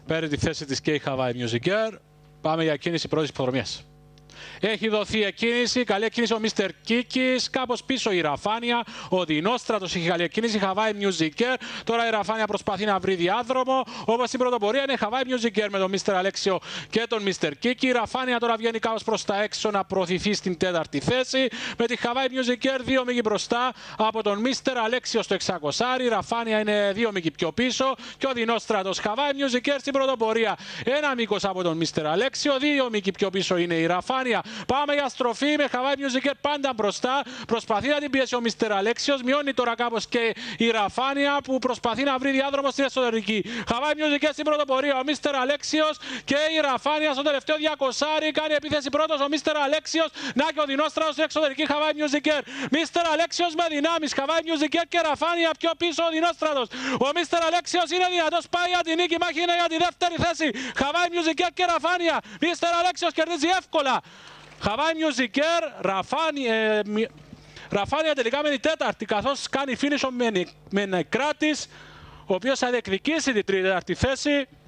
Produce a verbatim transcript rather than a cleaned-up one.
παίρνει τη θέση της Kei Hawaii Music Girl. Πάμε για κίνηση πρώτης υποδρομίας. Έχει δοθεί εκκίνηση, καλή εκκίνηση ο Μίστερ Κίκης, κάπως πίσω η Ραφάνια, ο Δινόστρατος έχει καλή εκκίνηση, Hawaii Music Girl. Τώρα η Ραφάνια προσπαθεί να βρει διάδρομο, όπως στην πρωτοπορία είναι Hawaii Music Girl με τον Μίστερ Αλέξιο και τον Μίστερ Κίκη. Η Ραφάνια τώρα βγαίνει κάπως προς τα έξω να προωθηθεί στην τέταρτη θέση, με τη Hawaii Music Girl δύο μήκη μπροστά από τον Μίστερ Αλέξιο στο εξακόσια. Η Ραφάνια είναι δύο μήκη πιο πίσω και ο Δινόστρατος. Hawaii Music Girl στην πρωτοπορία, ένα μήκος από τον Μίστερ Αλέξιο, δύο μήκη πιο πίσω είναι η Ραφάνια. Πάμε για στροφή με Hawaii Music Girl πάντα μπροστά. Προσπαθεί να την πιέσει ο Μίστερ Αλέξιος. Μειώνει τώρα κάπως και η Ραφάνια που προσπαθεί να βρει διάδρομο στην εσωτερική. Hawaii Music Girl στην πρωτοπορία. Ο Μίστερ Αλέξιος και η Ραφάνια στο τελευταίο διακόσια. Κάνει επίθεση πρώτος ο Μίστερ Αλέξιος. Να και ο Δινόστρατος στην εξωτερική Hawaii Music Girl. Μίστερ Αλέξιος με δυνάμεις. Hawaii Music Girl και Ραφάνια πιο πίσω ο Δινόστρατος. Ο Μίστερ Αλέξιος είναι δυνατός. Πάει για την νίκη. Μάχη είναι για τη δεύτερη θέση. Hawaii Music Girl και Ραφάνια. Μίστερ Αλέξιος κερδίζει εύκολα. Hawaii Music Girl, Ραφάνια, ε, Ραφάνια τελικά μένει τέταρτη, καθώς κάνει φίνισο με, με νεκράτης, ο οποίος θα διεκδικήσει την τέταρτη θέση.